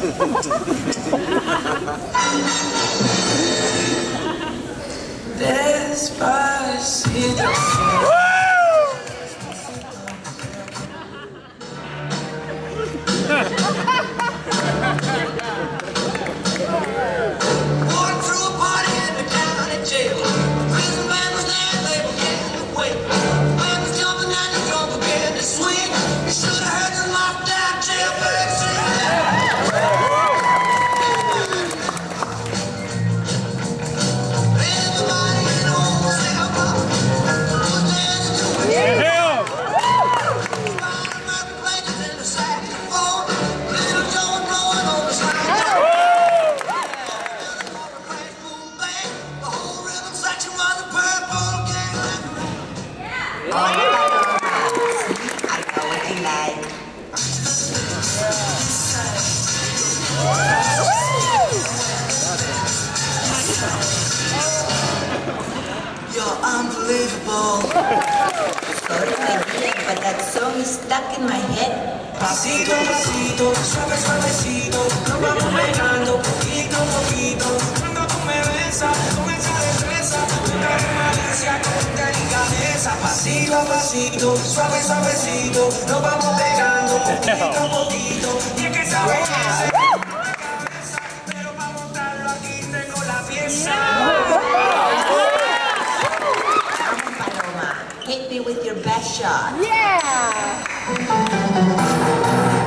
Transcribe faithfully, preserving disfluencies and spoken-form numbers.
Despacito. You're unbelievable. Sorry, my dear, but that song is stuck in my head. Pasito, pasito, suave, suavecito, nos vamos pegando poquito a poquito. Cuando tú me besas con esa destreza, una malicia con delicadeza. Pasito a pasito, suave, suavecito, nos vamos pegando poquito a poquito. Y es que sabes que se pero para montarlo aquí tengo la pieza. Hit me with your best shot. Yeah!